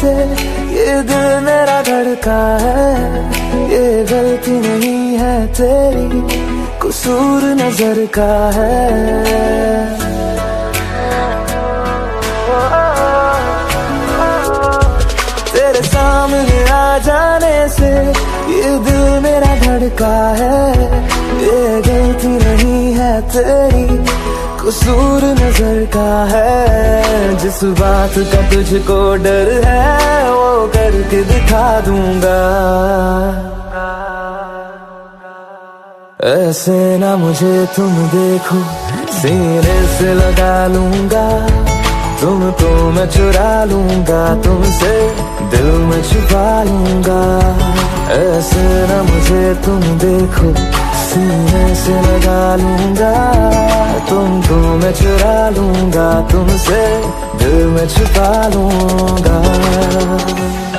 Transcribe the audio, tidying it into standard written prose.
से ये दिल मेरा धड़का है, ये गलती नहीं है तेरी, कसूर नजर का है। तेरे सामने आ जाने से ये दिल मेरा धड़का है, ये गलती नहीं है तेरी, कसूर नजर का है। जिस बात का तुझको डर है वो करके दिखा दूंगा। ऐसे ना मुझे तुम देखो, सीने से लगा लूंगा, तुमको मैं चुरा लूंगा, तुमसे दिल में छुपा लूंगा। ऐसे ना मुझे तुम देखो, सीने से लगा लूंगा, तुमको मैं चुरा लूंगा, तुमसे दिल में छुपा लूंगा।